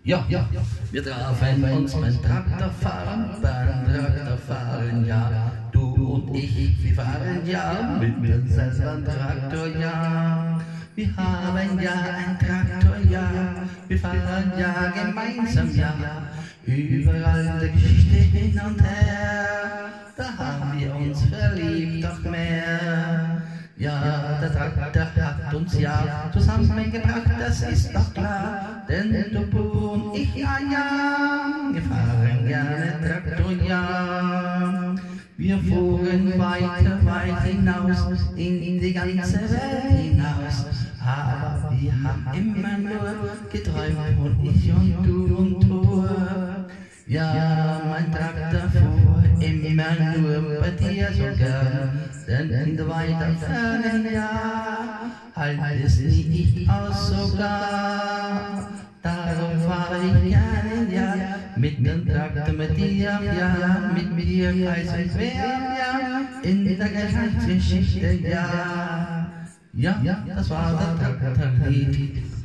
Ja, wir trafen uns beim Traktorfahren, ja. Du und ich, wir fahren ja mit demselben Traktor, ja. Wir haben ja ein Traktor, ja. Wir fahren ja gemeinsam, ja. Überall der Geschichte hin und her, da haben wir uns verliebt, doch mehr. Ja, der Traktor hat uns ja zusammengebracht, das ist doch klar. Denn du und ich, ja, wir fahren gerne Traktor, ja. Wir fuhren weit hinaus, in die ganze Welt hinaus. Aber wir haben immer nur geträumt, und ich und du und du. Ja, mein Traktor fuhr immer nur bei dir sogar, denn in der weiter fernen Jahr halt es nie aus sogar. Darum fahre ich gerne, ja, mit dem Traktor mit dir, ja, mit mir kreis und quer, ja, in der Geschichte, ja. Ja, das war der Traktorlied.